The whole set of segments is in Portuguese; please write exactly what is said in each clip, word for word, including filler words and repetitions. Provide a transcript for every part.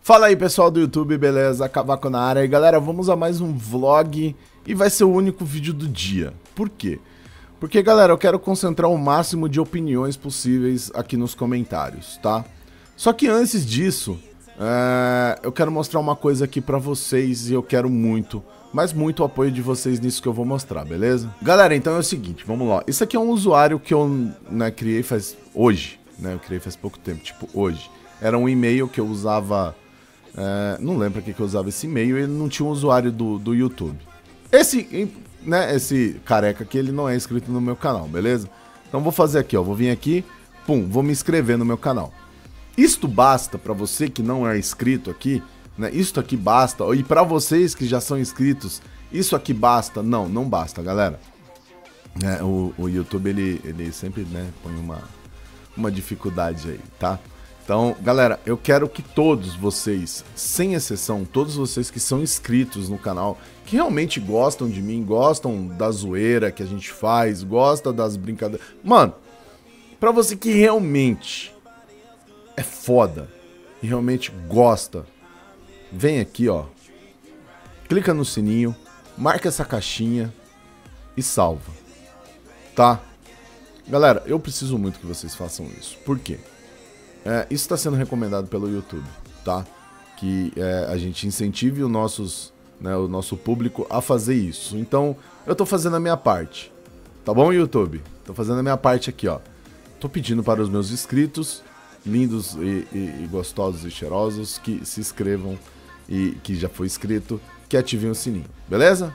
Fala aí pessoal do YouTube, beleza? Cavaco na área. E galera, vamos a mais um vlog e vai ser o único vídeo do dia. Por quê? Porque galera, eu quero concentrar o máximo de opiniões possíveis aqui nos comentários, tá? Só que antes disso, é... eu quero mostrar uma coisa aqui pra vocês e eu quero muito, mas muito apoio de vocês nisso que eu vou mostrar, beleza? Galera, então é o seguinte, vamos lá. Isso aqui é um usuário que eu né, criei faz hoje, né? Eu criei faz pouco tempo, tipo hoje. Era um e-mail que eu usava... É, não lembro pra que, que eu usava esse e-mail, ele não tinha um usuário do, do YouTube. Esse, né, esse careca aqui, ele não é inscrito no meu canal, beleza? Então vou fazer aqui, ó, vou vir aqui, pum, vou me inscrever no meu canal. Isto basta pra você que não é inscrito aqui, né, isto aqui basta, e pra vocês que já são inscritos, isso aqui basta? Não, não basta, galera. É, o, o YouTube, ele, ele sempre, né, põe uma, uma dificuldade aí, tá? Então, galera, eu quero que todos vocês, sem exceção, todos vocês que são inscritos no canal, que realmente gostam de mim, gostam da zoeira que a gente faz, gostam das brincadeiras... Mano, pra você que realmente é foda e realmente gosta, vem aqui, ó, clica no sininho, marca essa caixinha e salva, tá? Galera, eu preciso muito que vocês façam isso. Por quê? É, isso está sendo recomendado pelo YouTube, tá? Que é, a gente incentive o, nossos, né, o nosso público a fazer isso. Então, eu tô fazendo a minha parte. Tá bom, YouTube? Tô fazendo a minha parte aqui, ó. Tô pedindo para os meus inscritos, lindos e, e, e gostosos e cheirosos, que se inscrevam e que já foi inscrito, que ativem o sininho. Beleza?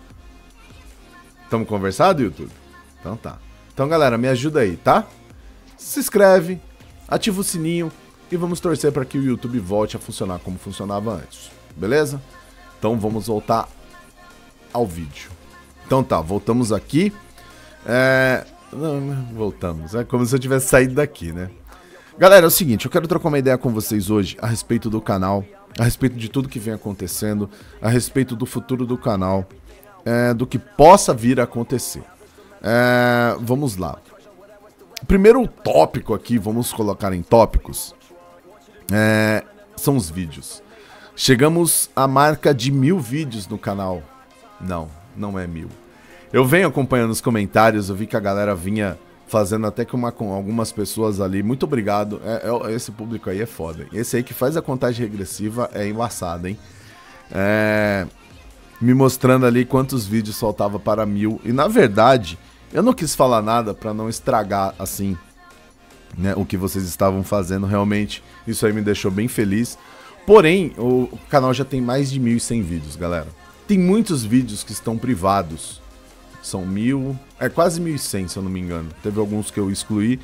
Tamo conversado, YouTube? Então tá. Então, galera, me ajuda aí, tá? Se inscreve, ativa o sininho e vamos torcer para que o YouTube volte a funcionar como funcionava antes, beleza? Então vamos voltar ao vídeo. Então tá, voltamos aqui. É... Não, não, voltamos, é como se eu tivesse saído daqui, né? Galera, é o seguinte, eu quero trocar uma ideia com vocês hoje a respeito do canal, a respeito de tudo que vem acontecendo, a respeito do futuro do canal, é, do que possa vir a acontecer. É... Vamos lá. O primeiro tópico aqui, vamos colocar em tópicos, é, são os vídeos. Chegamos à marca de mil vídeos no canal. Não, não é mil. Eu venho acompanhando os comentários, eu vi que a galera vinha fazendo até com, uma, com algumas pessoas ali. Muito obrigado, é, é, esse público aí é foda. Hein? Esse aí que faz a contagem regressiva é embaçado, hein? É, me mostrando ali quantos vídeos faltava para mil. E na verdade... eu não quis falar nada pra não estragar, assim, né, o que vocês estavam fazendo, realmente, isso aí me deixou bem feliz. Porém, o, o canal já tem mais de mil e cem vídeos, galera. Tem muitos vídeos que estão privados, são mil, é quase mil e cem, se eu não me engano. Teve alguns que eu excluí,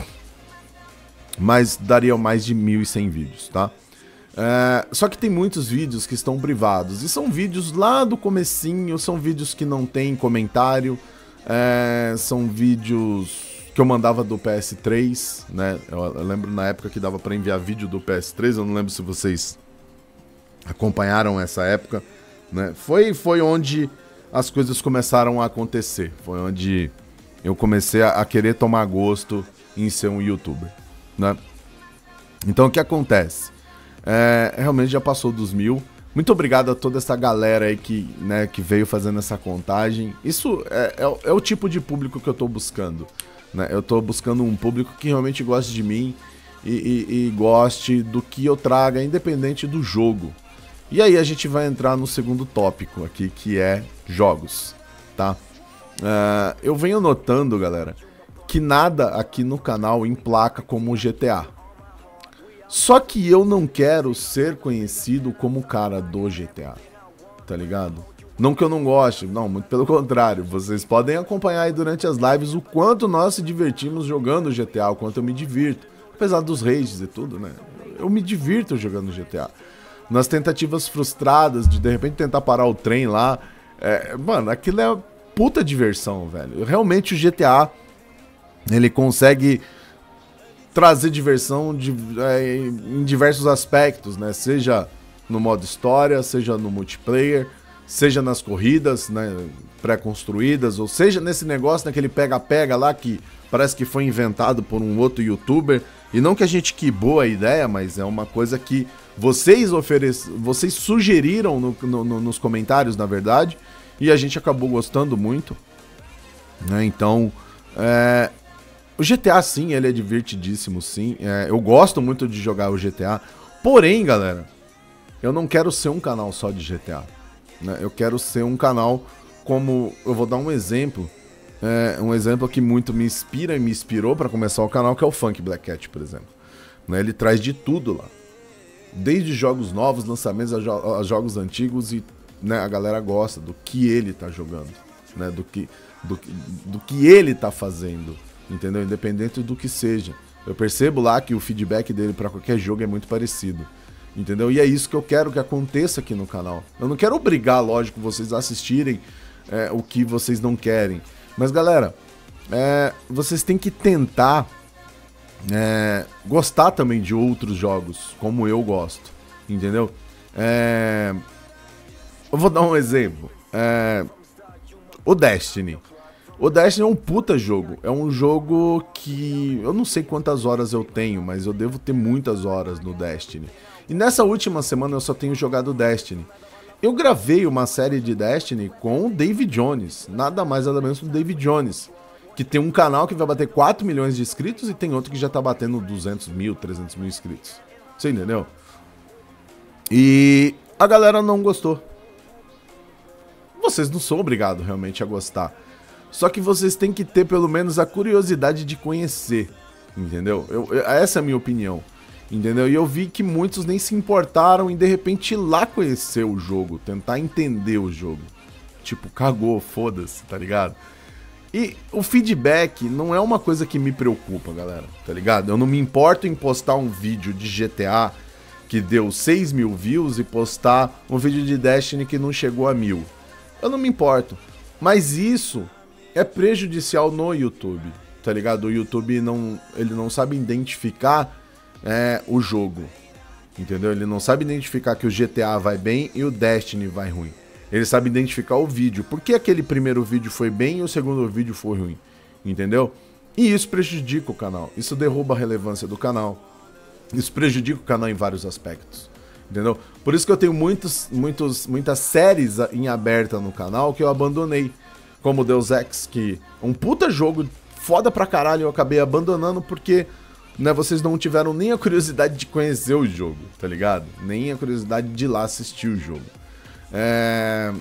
mas daria mais de mil e cem vídeos, tá? É, só que tem muitos vídeos que estão privados, e são vídeos lá do comecinho, são vídeos que não tem comentário. É, são vídeos que eu mandava do P S três, né? Eu, eu lembro na época que dava pra enviar vídeo do P S três, eu não lembro se vocês acompanharam essa época, né? Foi, foi onde as coisas começaram a acontecer, foi onde eu comecei a, a querer tomar gosto em ser um youtuber, né? Então o que acontece? É, realmente já passou dos mil. Muito obrigado a toda essa galera aí que, né, que veio fazendo essa contagem. Isso é, é, é o tipo de público que eu tô buscando, né? Eu tô buscando um público que realmente goste de mim e, e, e goste do que eu traga, independente do jogo. E aí a gente vai entrar no segundo tópico aqui, que é jogos, tá? Uh, eu venho notando, galera, que nada aqui no canal emplaca como G T A. Só que eu não quero ser conhecido como o cara do G T A, tá ligado? Não que eu não goste, não, muito pelo contrário. Vocês podem acompanhar aí durante as lives o quanto nós se divertimos jogando G T A, o quanto eu me divirto. Apesar dos rages e tudo, né? Eu me divirto jogando G T A. Nas tentativas frustradas de de repente tentar parar o trem lá, é, mano, aquilo é puta diversão, velho. Realmente o G T A, ele consegue... trazer diversão de, é, em diversos aspectos, né? Seja no modo história, seja no multiplayer, seja nas corridas, né, pré-construídas, ou seja nesse negócio, naquele pega-pega lá que parece que foi inventado por um outro youtuber. E não que a gente quibou a ideia, mas é uma coisa que Vocês oferec... vocês sugeriram no, no, no, nos comentários, na verdade, e a gente acabou gostando muito, né? Então, é... o G T A, sim, ele é divertidíssimo, sim. É... Eu gosto muito de jogar o G T A. Porém, galera, eu não quero ser um canal só de G T A, né? Eu quero ser um canal como... Eu vou dar um exemplo. É... Um exemplo que muito me inspira e me inspirou para começar o canal, que é o Funk Black Cat, por exemplo. Né? Ele traz de tudo lá. Desde jogos novos, lançamentos a, jo a jogos antigos, e né, a galera gosta do que ele tá jogando, né, do, que, do, do que ele tá fazendo, entendeu? Independente do que seja. Eu percebo lá que o feedback dele para qualquer jogo é muito parecido, entendeu? E é isso que eu quero que aconteça aqui no canal. Eu não quero obrigar, lógico, vocês a assistirem é, o que vocês não querem. Mas, galera, é, vocês têm que tentar... É, gostar também de outros jogos, como eu gosto, entendeu? É, eu vou dar um exemplo. É, o Destiny. O Destiny é um puta jogo. É um jogo que eu não sei quantas horas eu tenho, mas eu devo ter muitas horas no Destiny. E nessa última semana eu só tenho jogado Destiny. Eu gravei uma série de Destiny com o David Jones, nada mais nada menos que o David Jones, que tem um canal que vai bater quatro milhões de inscritos e tem outro que já tá batendo duzentos mil, trezentos mil inscritos. Você entendeu? E a galera não gostou. Vocês não são obrigados realmente a gostar. Só que vocês têm que ter pelo menos a curiosidade de conhecer. Entendeu? Eu, eu, essa é a minha opinião. Entendeu? E eu vi que muitos nem se importaram em de repente ir lá conhecer o jogo, tentar entender o jogo. Tipo, cagou, foda-se, tá ligado? E o feedback não é uma coisa que me preocupa, galera, tá ligado? Eu não me importo em postar um vídeo de G T A que deu seis mil views e postar um vídeo de Destiny que não chegou a mil. Eu não me importo. Mas isso é prejudicial no YouTube, tá ligado? O YouTube não, ele não sabe identificar é, o jogo, entendeu? Ele não sabe identificar que o G T A vai bem e o Destiny vai ruim. Ele sabe identificar o vídeo. Por que aquele primeiro vídeo foi bem e o segundo vídeo foi ruim? Entendeu? E isso prejudica o canal. Isso derruba a relevância do canal. Isso prejudica o canal em vários aspectos. Entendeu? Por isso que eu tenho muitos, muitos, muitas séries em aberta no canal que eu abandonei. Como Deus Ex, que é um puta jogo foda pra caralho, eu acabei abandonando porque né, vocês não tiveram nem a curiosidade de conhecer o jogo, tá ligado? Nem a curiosidade de ir lá assistir o jogo. É...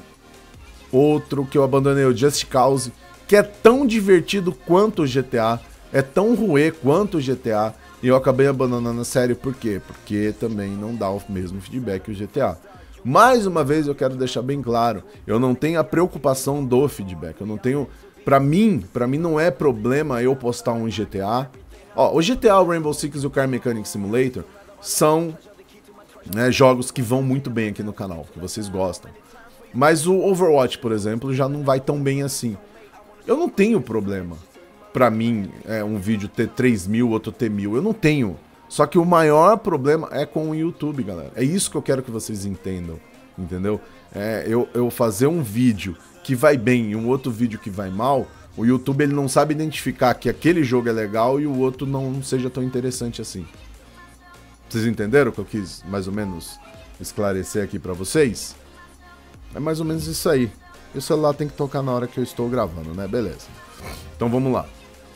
Outro que eu abandonei, o Just Cause, que é tão divertido quanto o G T A, é tão ruê quanto o G T A, e eu acabei abandonando a série. Por quê? Porque também não dá o mesmo feedback que o G T A. Mais uma vez eu quero deixar bem claro, eu não tenho a preocupação do feedback, eu não tenho... Pra mim, pra mim não é problema eu postar um G T A. Ó, o G T A, o Rainbow Six e o Car Mechanic Simulator são... Né, jogos que vão muito bem aqui no canal, que vocês gostam. Mas o Overwatch, por exemplo, já não vai tão bem assim. Eu não tenho problema. Pra mim, é, um vídeo ter três mil, outro ter mil. Eu não tenho. Só que o maior problema é com o YouTube, galera. É isso que eu quero que vocês entendam. Entendeu? É, eu, eu fazer um vídeo que vai bem e um outro vídeo que vai mal, o YouTube ele não sabe identificar que aquele jogo é legal e o outro não seja tão interessante assim. Vocês entenderam o que eu quis mais ou menos esclarecer aqui pra vocês? É mais ou menos isso aí. E o celular tem que tocar na hora que eu estou gravando, né? Beleza. Então vamos lá.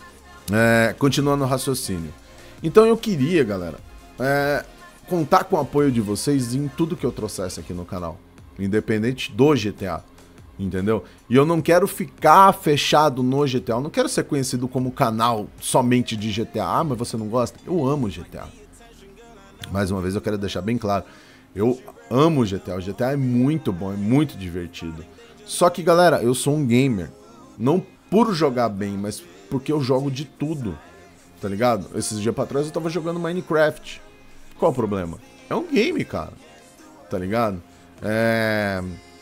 É, continuando o raciocínio. Então eu queria, galera, é, contar com o apoio de vocês em tudo que eu trouxesse aqui no canal. Independente do G T A. Entendeu? E eu não quero ficar fechado no G T A. Eu não quero ser conhecido como canal somente de G T A. Ah, mas você não gosta? Eu amo G T A. Mais uma vez eu quero deixar bem claro, eu amo o G T A, o G T A é muito bom, é muito divertido. Só que galera, eu sou um gamer, não por jogar bem, mas porque eu jogo de tudo, tá ligado? Esses dias pra trás eu tava jogando Minecraft. Qual o problema? É um game, cara, tá ligado? É...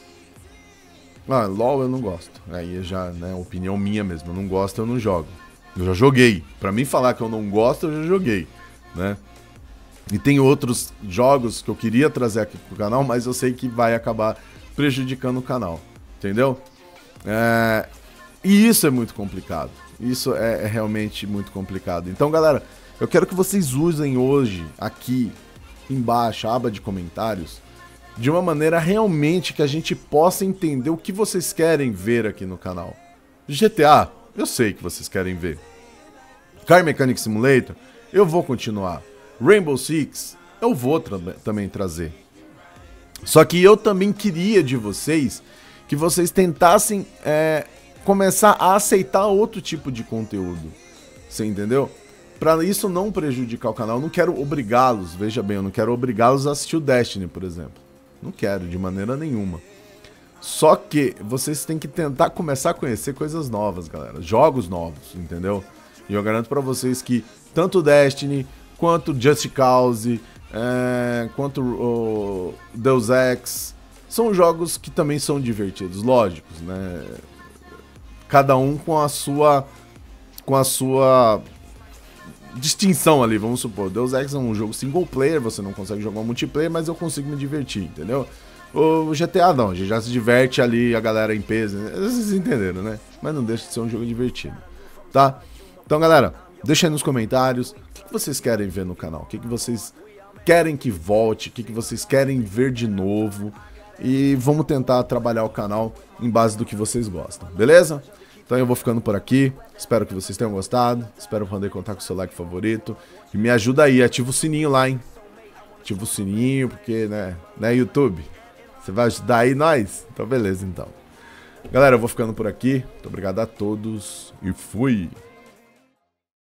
Ah, LOL eu não gosto, aí já, né, opinião minha mesmo, eu não gosto, eu não jogo. Eu já joguei, pra mim falar que eu não gosto, eu já joguei, né? E tem outros jogos que eu queria trazer aqui pro canal, mas eu sei que vai acabar prejudicando o canal, entendeu? É... E isso é muito complicado, isso é, é realmente muito complicado. Então, galera, eu quero que vocês usem hoje, aqui, embaixo, a aba de comentários, de uma maneira realmente que a gente possa entender o que vocês querem ver aqui no canal. G T A, eu sei que vocês querem ver. Car Mechanic Simulator, eu vou continuar. Rainbow Six, eu vou tra também trazer. Só que eu também queria de vocês que vocês tentassem é, começar a aceitar outro tipo de conteúdo. Você entendeu? Para isso não prejudicar o canal, eu não quero obrigá-los, veja bem, eu não quero obrigá-los a assistir o Destiny, por exemplo. Não quero, de maneira nenhuma. Só que vocês têm que tentar começar a conhecer coisas novas, galera. Jogos novos, entendeu? E eu garanto pra vocês que tanto o Destiny, quanto Just Cause, é, quanto o Deus Ex, são jogos que também são divertidos, lógicos, né? Cada um com a sua... com a sua... distinção ali, vamos supor. Deus Ex é um jogo single player, você não consegue jogar um multiplayer, mas eu consigo me divertir, entendeu? O G T A não, a gente já se diverte ali, a galera em peso, vocês entenderam, né? Mas não deixa de ser um jogo divertido, tá? Então, galera, deixa aí nos comentários o que, que vocês querem ver no canal, o que, que vocês querem que volte, o que, que vocês querem ver de novo, e vamos tentar trabalhar o canal em base do que vocês gostam, beleza? Então eu vou ficando por aqui, espero que vocês tenham gostado, espero poder contar com o seu like favorito, e me ajuda aí, ativa o sininho lá, hein? Ativa o sininho, porque, né, né, YouTube? Você vai ajudar aí nós? Então beleza, então. Galera, eu vou ficando por aqui, muito obrigado a todos, e fui!